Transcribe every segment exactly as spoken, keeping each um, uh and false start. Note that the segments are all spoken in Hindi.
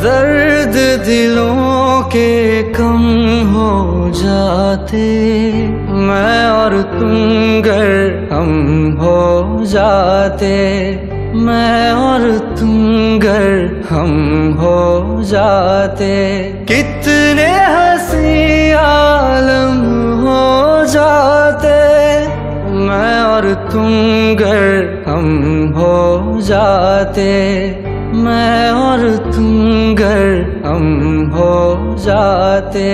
दर्द दिलों के कम हो जाते, मैं और तुम गर हम हो जाते, मैं और तुम गर हम हो जाते, कितने हंसी आलम हो जाते, मैं और तुम गर हम हो जाते, मैं और तुम गर हम हो जाते।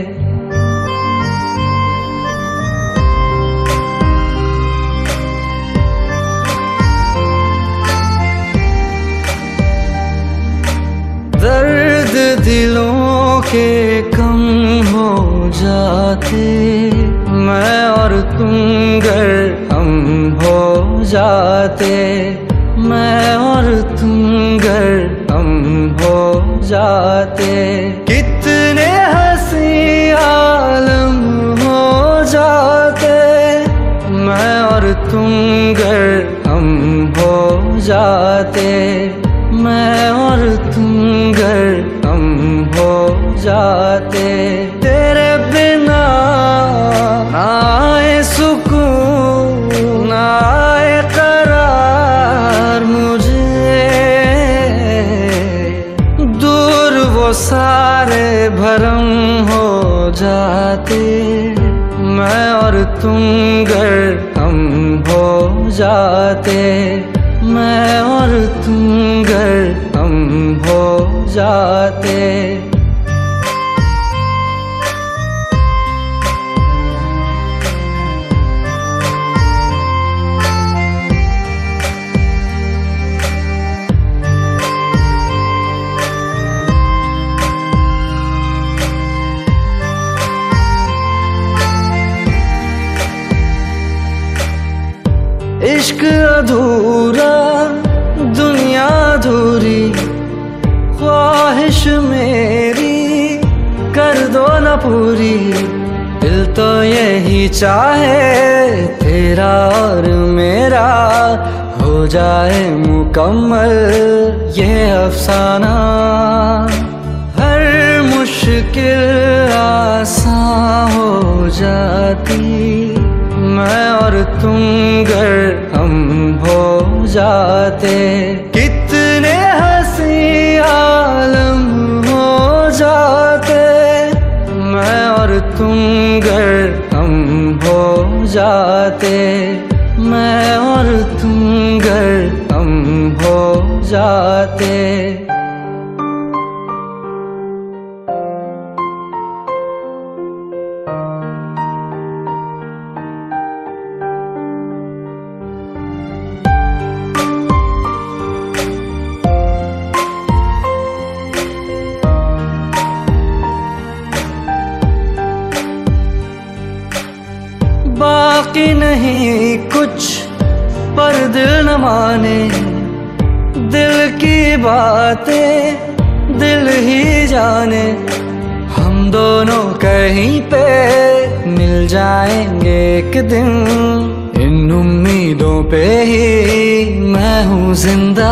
दर्द दिलों के कम हो जाते, मैं और तुम गर हम हो जाते, मैं और तुम गर हम हो जाते, कितने हंसी आलम हो जाते, मैं और तुम गर हम हो जाते, मैं और तुम गर हम हो जाते। तेरे बिना ना आए सुकून ना आए करार मुझे, दूर वो सारे भरम हो जाते, मैं और तुम गर हम हो जाते, मैं और तुम गर हम हो जाते। इश्क अधूरा दुनिया अधूरी, ख्वाहिश मेरी कर दो न पूरी, दिल तो यही चाहे तेरा और मेरा हो जाए मुकम्मल ये अफसाना, हर मुश्किल आसान हो जाती, मैं और तुम गर हम हो जाते, कितने हंसी आलम हो जाते, मैं और तुम गर हम हो जाते, मैं और तुम गर हम हो जाते। बाकी नहीं कुछ पर दिल न माने, दिल की बातें दिल ही जाने, हम दोनों कहीं पे मिल जाएंगे एक दिन, इन उम्मीदों पे ही मैं हूँ जिंदा,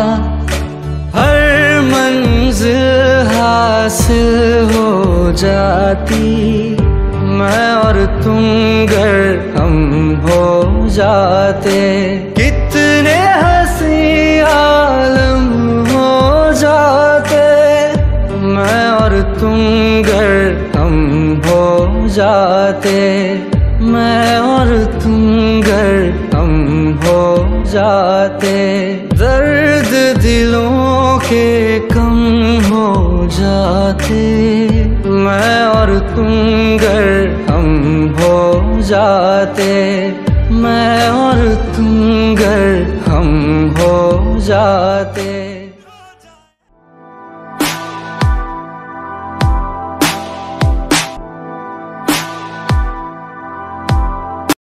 हर मंजिल हासिल हो जाती, मैं और तुम गर हम हो जाते, कितने हंसी आलम हो जाते, मैं और तुम गर हम हो जाते, मैं और तुम गर हम हो जाते। दर्द दिलों के कम हो जाते, मैं और तुम गर हम हो जाते, मैं और तुम गर हम हो जाते।